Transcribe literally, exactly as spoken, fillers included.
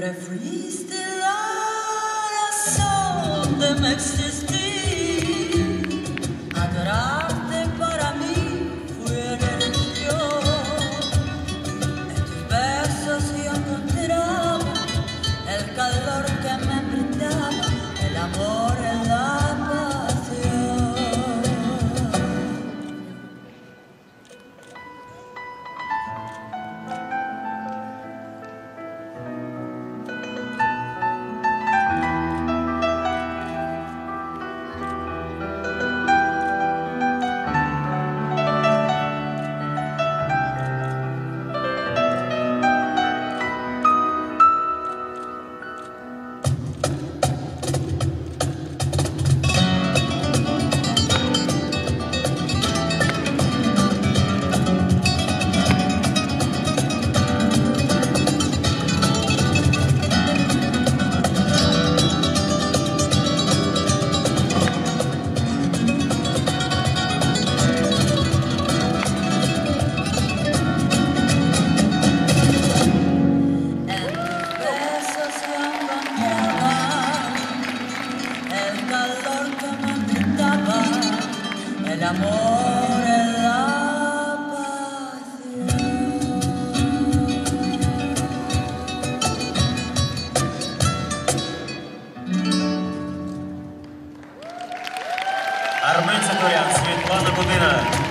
Te fuiste la razón de mi existir. Adorarte para mí fue religión. En tus besos yo encontraba el calor que me brindaba, el amor y la pasión. El amor es la pasión. Armen Tsaturyan, Svetlana Gudyno.